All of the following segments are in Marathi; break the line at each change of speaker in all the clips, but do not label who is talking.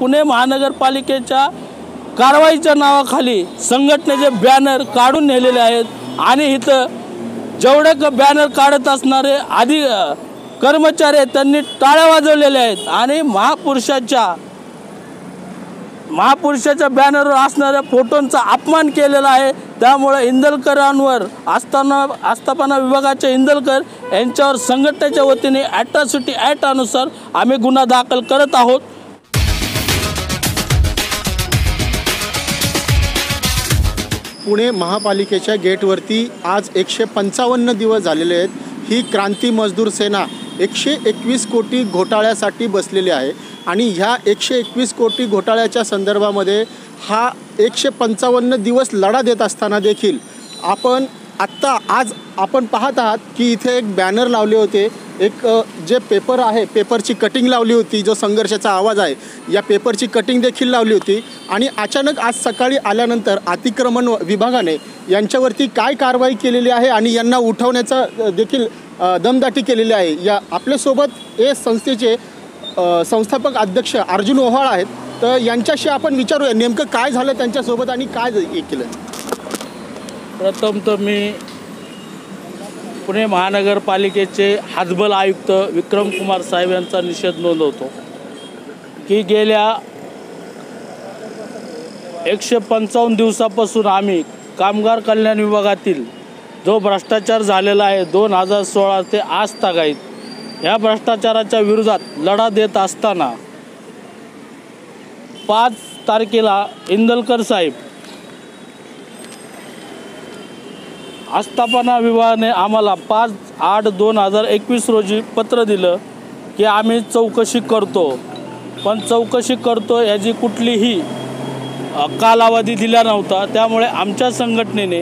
पुणे महानगरपालिकेच्या कारवाईच्या नावाखाली संघटनेचे बॅनर काढून नेलेले आहेत आणि इथं जेवढे बॅनर काढत असणारे कर्मचारी आहेत त्यांनी टाळ्या वाजवलेल्या आहेत आणि महापुरुषाच्या बॅनरवर असणाऱ्या फोटोंचा अपमान केलेला आहे। त्यामुळे इंदलकरांवर आस्थापना विभागाचे इंदलकर यांच्यावर संघटनेच्या वतीने ॲट्रॉसिटी ॲक्ट अनुसार आम्ही गुन्हा दाखल करत आहोत।
पुणे महापालिकेच्या गेटवरती आज 155 दिवस झालेले आहेत। ही क्रांती मजदूर सेना 121 कोटी घोटाळ्यासाठी बसलेली आहे आणि ह्या 121 कोटी घोटाळ्याच्या संदर्भामध्ये हा 155 दिवस लढा देत असताना देखील आज आपण पाहत आहात की इथे एक बॅनर लावले होते, एक जे पेपर आहे पेपरची कटिंग लावली होती, जो संघर्षाचा आवाज आहे या पेपरची कटिंग देखील लावली होती आणि अचानक आज सकाळी आल्यानंतर अतिक्रमण विभागाने यांच्यावरती काय कारवाई केलेली आहे आणि यांना उठवण्याचा देखील दमदाटी केलेली आहे। या आपल्यासोबत हे संस्थेचे संस्थापक अध्यक्ष अर्जुन ओहाळ आहेत, तर यांच्याशी आपण विचारूया नेमकं काय झालं त्यांच्यासोबत आणि काय केलं।
प्रथम तर मी पुणे महानगरपालिकेचे हातबल आयुक्त विक्रम कुमार साहेब यांचा निषेध नोंदवतो की गेल्या 155 दिवसापासून आम्ही कामगार कल्याण विभागातील जो भ्रष्टाचार झालेला आहे 2016 ते आज तागायत या भ्रष्टाचाराच्या विरोधात लढा देत असताना 5 तारखेला इंदलकर साहेब आस्थापना विभागाने आम्हाला 5/8/2021 रोजी पत्र दिलं की आम्ही चौकशी करतो, पण चौकशी करतो याची कुठलीही कालावधी दिला नव्हता। त्यामुळे आमच्या संघटनेने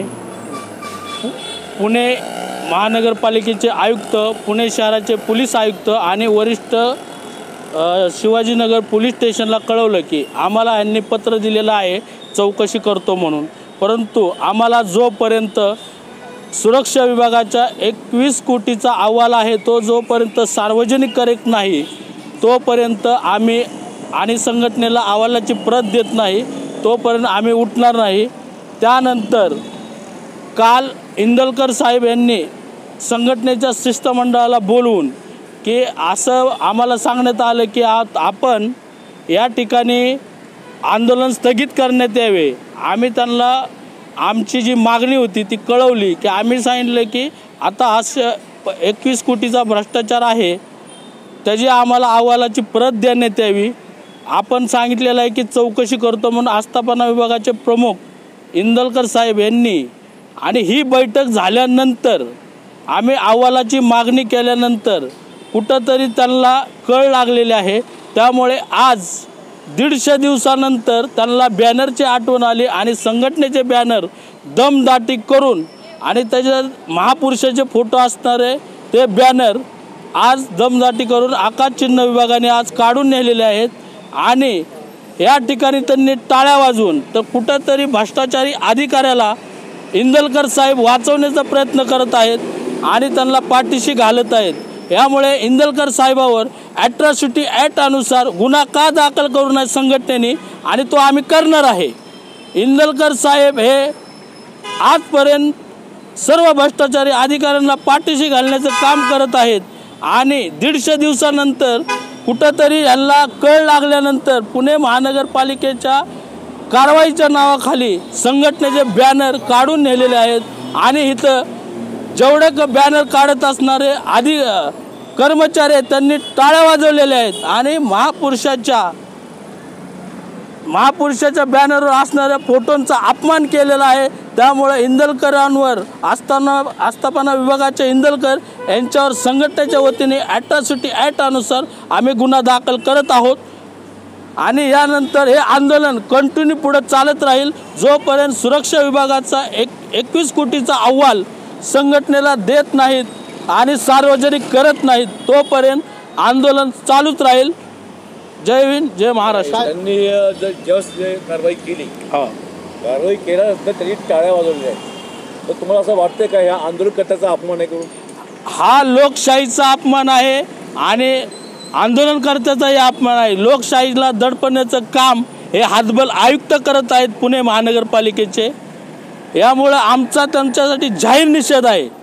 पुणे महानगरपालिकेचे आयुक्त, पुणे शहराचे पोलीस आयुक्त आणि वरिष्ठ शिवाजीनगर पोलीस स्टेशनला कळवलं की आम्हाला यांनी पत्र दिलेलं आहे चौकशी करतो म्हणून, परंतु आम्हाला जोपर्यंत सुरक्षा विभागाचा 21 कोटीचा अहवाल आहे तो जोपर्यंत सार्वजनिक करत नाही तोपर्यंत आम्ही आणि संघटनेला अहवालाची प्रत देत नाही तोपर्यंत आम्ही उठणार नाही। त्यानंतर काल इंदलकर साहेब यांनी संघटनेच्या शिष्टमंडळाला बोलवून की असं आम्हाला सांगण्यात आलं की आपण या ठिकाणी आंदोलन स्थगित करण्यात यावे। आम्ही त्यांना आमची जी मागणी होती ती कळवली की आम्ही सांगितलं की आता हा 21 कोटीचा भ्रष्टाचार आहे त्याची आम्हाला अहवालाची प्रत देण्यात यावी। आपण सांगितलेलं आहे की चौकशी करतो म्हणून आस्थापना विभागाचे प्रमुख इंदलकर साहेब यांनी आणि ही बैठक झाल्यानंतर आम्ही अहवालाची मागणी केल्यानंतर कुठंतरी त्यांना कळ लागलेली आहे। त्यामुळे आज 150 दिवसानंतर त्यांना बॅनरची आठवण आली आणि संघटनेचे बॅनर दमदाटी करून आणि त्याच्यात महापुरुषाचे फोटो असणारे ते बॅनर आज दमदाटी करून आकाश चिन्ह विभागाने आज काढून नेलेले आहेत आणि या ठिकाणी त्यांनी टाळ्या वाजवून तर कुठंतरी भ्रष्टाचारी अधिकाऱ्याला इंदलकर साहेब वाचवण्याचा प्रयत्न करत आहेत आणि त्यांना पाठीशी घालत आहेत। यामुळे इंदलकर साहेबावर ॲट्रॉसिटी ॲक्ट अनुसार गुन्हा का दाखल करू नये संघटनेने आणि तो आम्ही करणार आहे। इंदलकर साहेब हे आजपर्यंत सर्व भ्रष्टाचारी अधिकाऱ्यांना पाठीशी घालण्याचं काम करत आहेत आणि 150 दिवसानंतर कुठंतरी यांना कळ लागल्यानंतर पुणे महानगरपालिकेच्या कारवाईच्या नावाखाली संघटनेचे बॅनर काढून नेलेले आहेत आणि इथं जेवढे बॅनर काढत असणारे कर्मचारी आहेत त्यांनी टाळ्या वाजवलेल्या आहेत आणि महापुरुषाच्या बॅनरवर असणाऱ्या फोटोंचा अपमान केलेला आहे। त्यामुळे इंदलकरांवर आस्थापना विभागाचे इंदलकर यांच्यावर संघटनेच्या वतीने ॲट्रॉसिटी ॲक्ट अनुसार आम्ही गुन्हा दाखल करत आहोत आणि यानंतर हे आंदोलन कंटिन्यू पुढे चालत राहील जोपर्यंत सुरक्षा विभागाचा 21 कोटीचा अहवाल संघटनेला देत नाहीत आणि सार्वजनिक करत नाहीत तोपर्यंत आंदोलन चालूच राहील। जय हिंद, जय महाराष्ट्र।
त्यांनी जस्ट कारवाई केली, कारवाई केल्यानंतर त्यांनी टाळ्या वाजवल्या आहेत, तर तुम्हाला असं वाटतं का ह्या आंदोलनकर्त्याचा अपमान आहे करून?
हा लोकशाहीचा अपमान आहे आणि आंदोलनकर्त्याचाही अपमान आहे। लोकशाहीला दडपण्याचं काम हे हातबल आयुक्त करत आहेत पुणे महानगरपालिकेचे। यामुळे आमचा त्यांच्यासाठी जाहीर निषेध आहे।